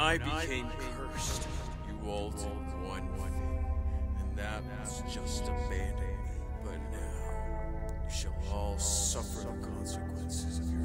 I became cursed, you all did one thing, and that was just abandon me. But now, you shall all suffer the consequences of your